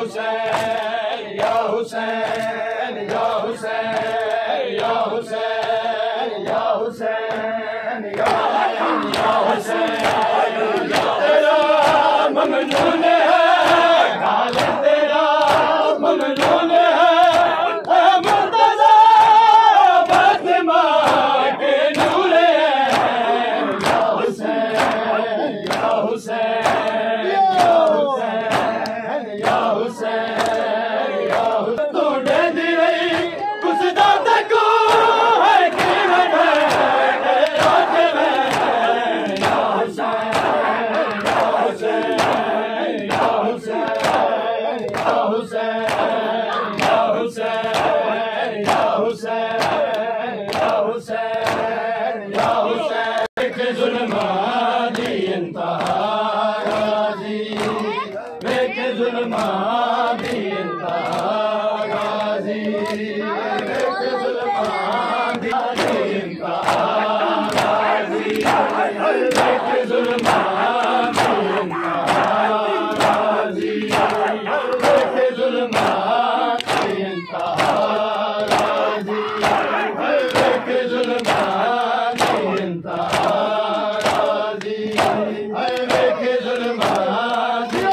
हुसैन या हुसैन या हुसैन या हुसैन या हुसैन या हुसैन तेरा ममनून है गाल तेरा ममनून है मुर्तज़ा फातिमा के नूर है या हुसैन या हुसैन या हुसैन या हुसैन या हुसैन तू दे दी कुछ दाता को है कि है रात में या हुसैन या हुसैन या हुसैन या हुसैन या हुसैन या हुसैन या हुसैन या हुसैन के जुल्मात दी इंतहा गाजी के जुल्मात दी इंतहा गाजी के जुल्मात दी इंतहा गाजी के जुल्मात दी इंतहा गाजी के जुल्मात दी इंतहा गाजी के जुल्मात दी इंतहा गाजी के जुल्मात दी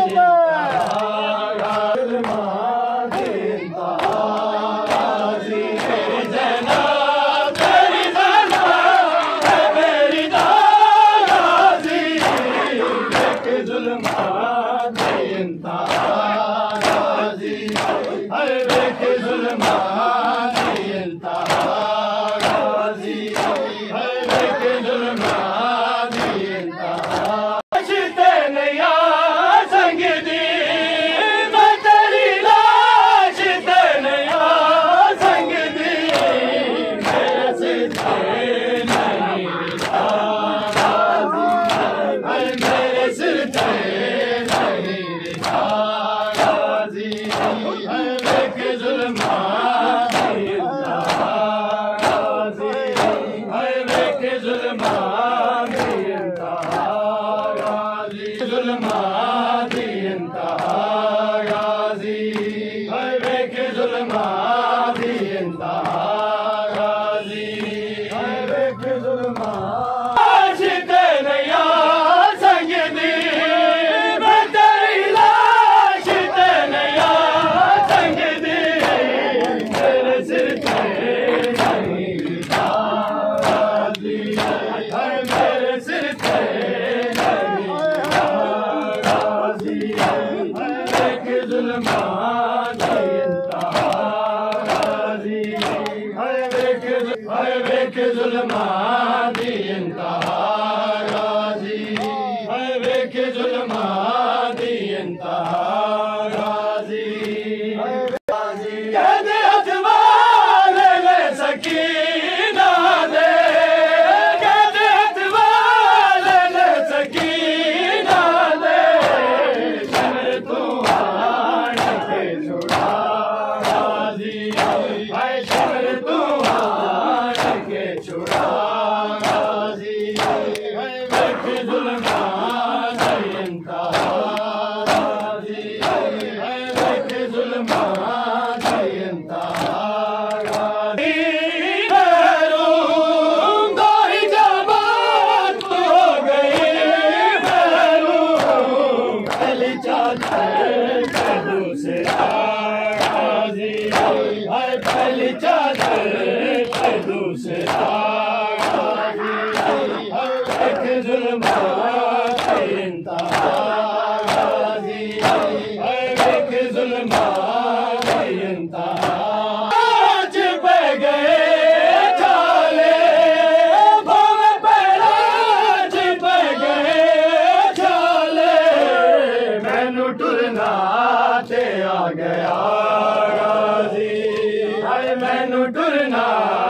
मैनू टुरना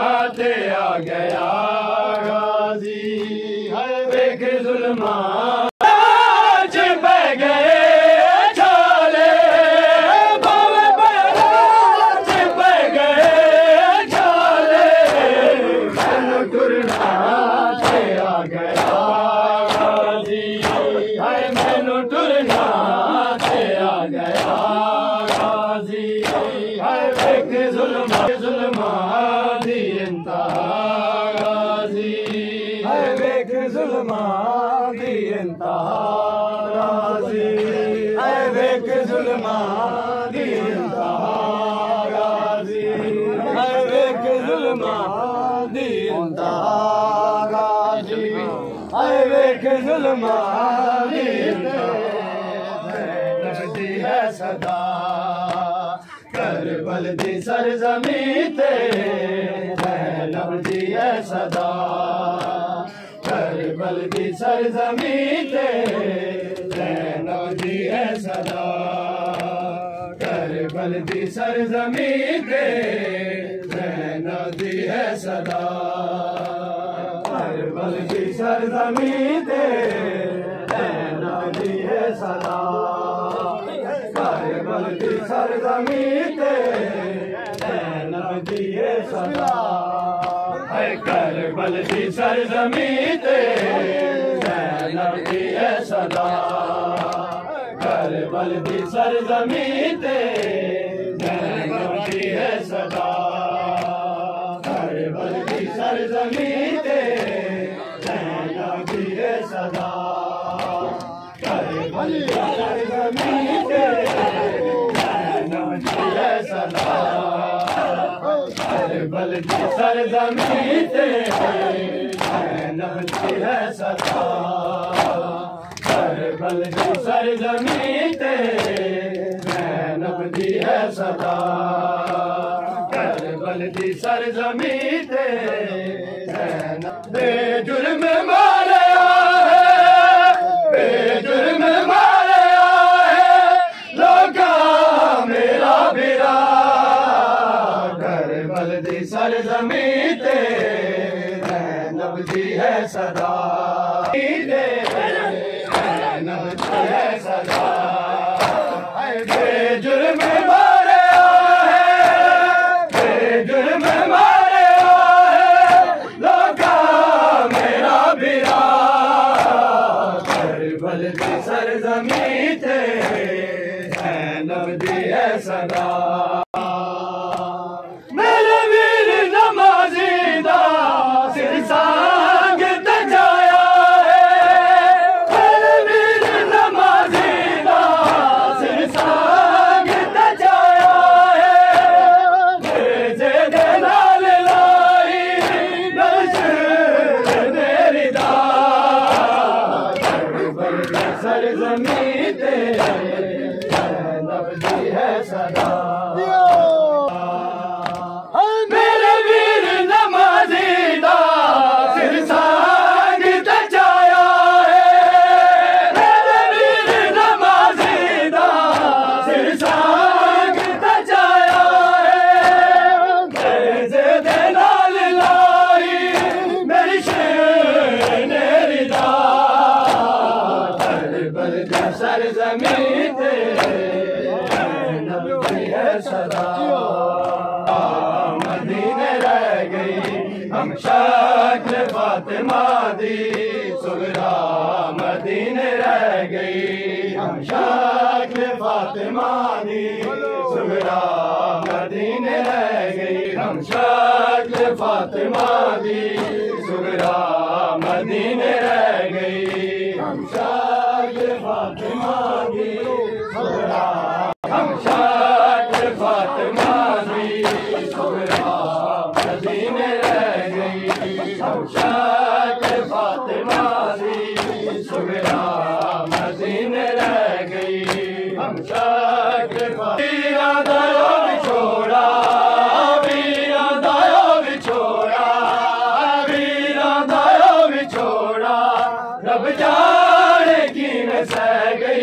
ते आ गया गाजी है वेख जुल्मा पै गए छाले भावे पैराज पै गए छाले मैनू टुरना ते आ गया गाजी है मैनू टुरना ते आ गया दी इंतहा गाजी है वेख जुल्मा दी इंतहा गाजी है वेख जुल्मा दी नबदी है सदा करबल दी सरजमी ते नबदी है सदा करबल दी सरजमी ते नबदी है सदा करबल दी सरजमी ते नबदी है सदा करबल दी सरजमी ते नबदी है सदा करबल दी सरजमी ते नबदी है सदा है करबल दी सरजमी ते नबदी है सदा करबल दी सरजमी ते नबदी है सदा करबल दी सरजमी ते नबदी है सदा करबल दी सरजमी ते नबदी है सदा करबल दी सरजमी ते नबदी है सदा करबल दी सरजमी ते नबदी है सदा करबल दी सरजमी ते बेजुर्म मारा है बेजुर्म मारा है लोका मेरा बिरा करबल दी सरजमी ते नबदी है सदा नबदी है सदा बेजुर्म मारे है बेजुर्म मारे है लोका मेरा बिरा करबल दी सरजमी ते नबदी है सदा मेरे वीर नमाजी दा सिर सांग तजाया है मेरे वीर नमाजी दा सिर सांग तजाया है जे दे नाल लाई नशर मेरी दा करबल दी सरजमी ते नबदी है सदा मेरे वीर नमाजी दा सिर सांग तजाया है मेरे वीर नमाजी दा सिर सांग तजाया है दे नाल लाई मेरी शेर दा करबल दी सरजमी ते नबदी है सदा मदीने रह गई हम शक्ल फातिमा दी सुगरा मदीने रह गई हम शक्ल फातिमा दी सुगरा मदीने रह गई हम शक्ल फातिमा दी सुगरा मदीने रह गई हम शक्ल फातिमा दी सुगरा हम शक्ल फातिमा दी सुगरा मदीने रह गई हम शक्ल फातिमा दी सुगरा मदीने रह गई हम शक्ल वीरा दायो बिछोड़ा वीरा दायो बिछोड़ा वीरा दायो बिछोड़ा रब जाने की में सह गई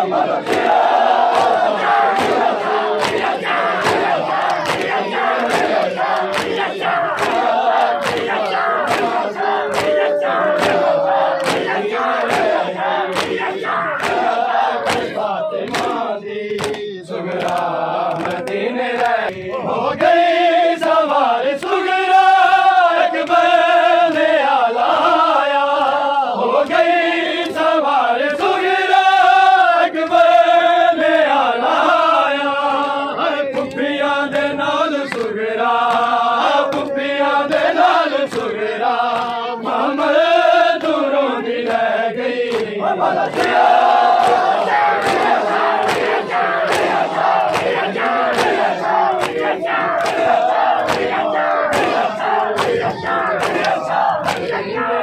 सुगरा मदीने हो गई सवार सुगरा अकबर ने आलाया हो गई सवार सुगरा अकबर ने आलाया पुफिया दे नाल सुगरा पुफिया दे नाल सुगरा मामल दूरों दी रह गई अच्छा